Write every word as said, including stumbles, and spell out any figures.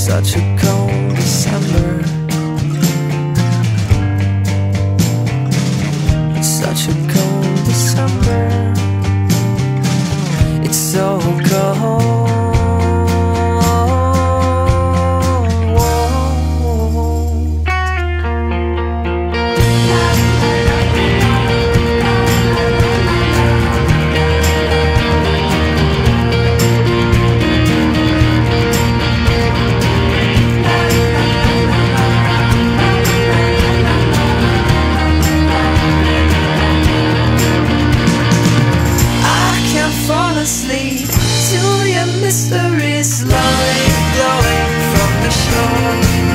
such a cold December. It's such a cold December. It's so cold. Asleep to your mystery, slowly glowing from the shore.